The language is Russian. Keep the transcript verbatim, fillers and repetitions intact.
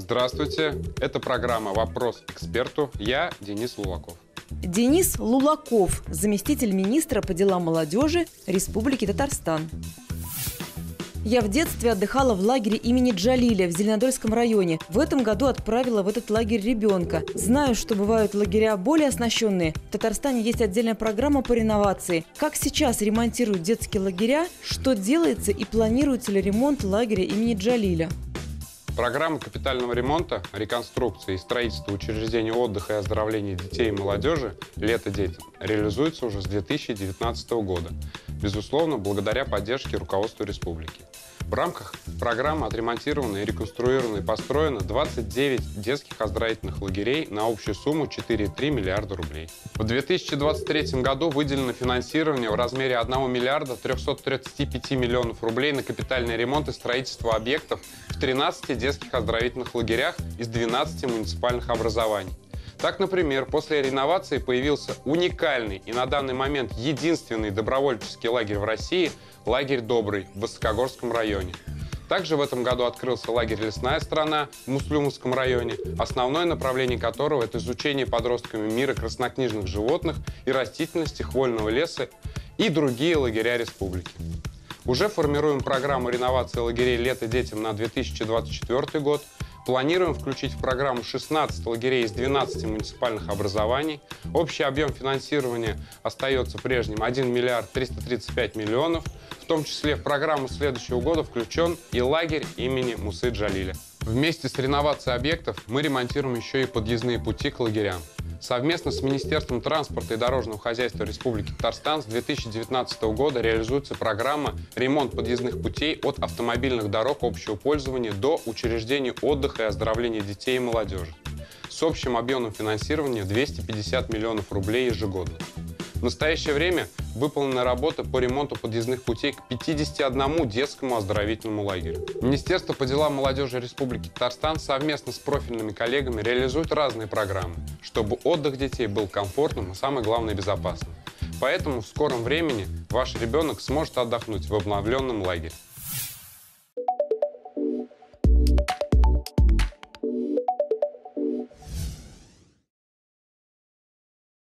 Здравствуйте, это программа «Вопрос эксперту». Я Денис Лулаков. Денис Лулаков, заместитель министра по делам молодежи Республики Татарстан. Я в детстве отдыхала в лагере имени Джалиля в Зеленодольском районе. В этом году отправила в этот лагерь ребенка. Знаю, что бывают лагеря более оснащенные. В Татарстане есть отдельная программа по реновации. Как сейчас ремонтируют детские лагеря, что делается и планируется ли ремонт лагеря имени Джалиля? Программа капитального ремонта, реконструкции и строительства учреждений отдыха и оздоровления детей и молодежи «Лето детям» реализуется уже с две тысячи девятнадцатого года, безусловно, благодаря поддержке руководства республики. В рамках программы отремонтировано и реконструировано и построено двадцать девять детских оздоровительных лагерей на общую сумму четыре и три миллиарда рублей. В две тысячи двадцать третьем году выделено финансирование в размере одного миллиарда трёхсот тридцати пяти миллионов рублей на капитальный ремонт и строительство объектов в тринадцати детских оздоровительных лагерях из двенадцати муниципальных образований. Так, например, после реновации появился уникальный и на данный момент единственный добровольческий лагерь в России – лагерь «Добрый» в Высокогорском районе. Также в этом году открылся лагерь «Лесная страна» в Муслюмовском районе, основное направление которого – это изучение подростками мира краснокнижных животных и растительности, хвойного леса и другие лагеря республики. Уже формируем программу реновации лагерей «Лето детям» на две тысячи двадцать четвёртый год. Планируем включить в программу шестнадцать лагерей из двенадцати муниципальных образований. Общий объем финансирования остается прежним – один миллиард триста тридцать пять миллионов. В том числе в программу следующего года включен и лагерь имени Мусы Джалиля. Вместе с реновацией объектов мы ремонтируем еще и подъездные пути к лагерям. Совместно с Министерством транспорта и дорожного хозяйства Республики Татарстан с две тысячи девятнадцатого года реализуется программа «Ремонт подъездных путей от автомобильных дорог общего пользования до учреждений отдыха и оздоровления детей и молодежи» с общим объемом финансирования двести пятьдесят миллионов рублей ежегодно. В настоящее время выполнена работа по ремонту подъездных путей к пятидесяти одному детскому оздоровительному лагерю. Министерство по делам молодежи Республики Татарстан совместно с профильными коллегами реализует разные программы, чтобы отдых детей был комфортным и, самое главное, безопасным. Поэтому в скором времени ваш ребенок сможет отдохнуть в обновленном лагере.